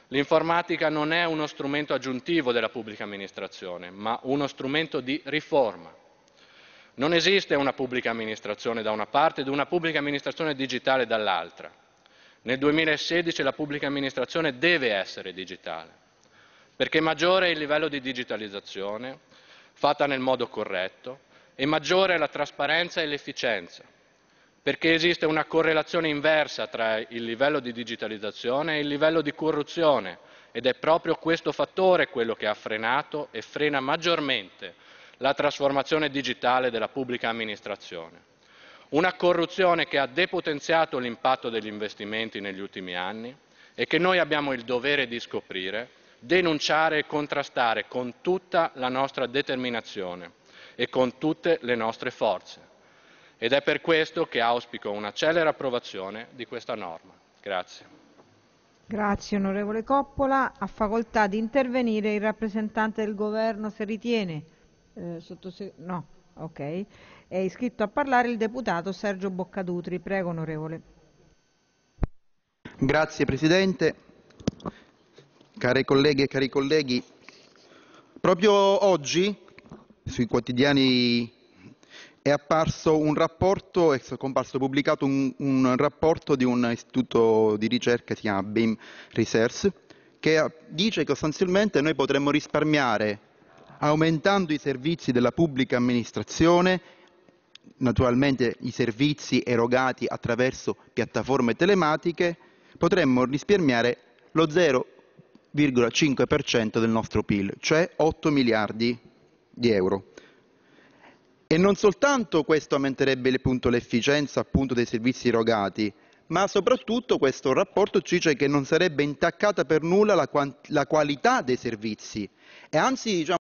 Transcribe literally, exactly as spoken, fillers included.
L'informatica non è uno strumento aggiuntivo della pubblica amministrazione, ma uno strumento di riforma. Non esiste una pubblica amministrazione da una parte ed una pubblica amministrazione digitale dall'altra. Nel duemilasedici la pubblica amministrazione deve essere digitale, perché maggiore è il livello di digitalizzazione, fatta nel modo corretto, e maggiore è la trasparenza e l'efficienza, perché esiste una correlazione inversa tra il livello di digitalizzazione e il livello di corruzione, ed è proprio questo fattore quello che ha frenato e frena maggiormente la trasformazione digitale della pubblica amministrazione. Una corruzione che ha depotenziato l'impatto degli investimenti negli ultimi anni e che noi abbiamo il dovere di scoprire, denunciare e contrastare con tutta la nostra determinazione e con tutte le nostre forze. Ed è per questo che auspico una celere approvazione di questa norma. Grazie. Grazie onorevole Coppola. Ha facoltà di intervenire il rappresentante del governo se ritiene. Eh, sottose... No, ok. È iscritto a parlare il deputato Sergio Boccadutri. Prego onorevole. Grazie Presidente. Care colleghe e cari colleghi, proprio oggi sui quotidiani è apparso un rapporto, è comparso pubblicato un, un rapporto di un istituto di ricerca che si chiama Beam Research, che dice che sostanzialmente noi potremmo risparmiare aumentando i servizi della pubblica amministrazione, naturalmente i servizi erogati attraverso piattaforme telematiche, potremmo risparmiare lo zero virgola cinque per cento del nostro P I L, cioè otto miliardi di euro. E non soltanto questo aumenterebbe appunto l'efficienza appunto dei servizi erogati, ma soprattutto questo rapporto ci dice che non sarebbe intaccata per nulla la, la qualità dei servizi e anzi diciamo,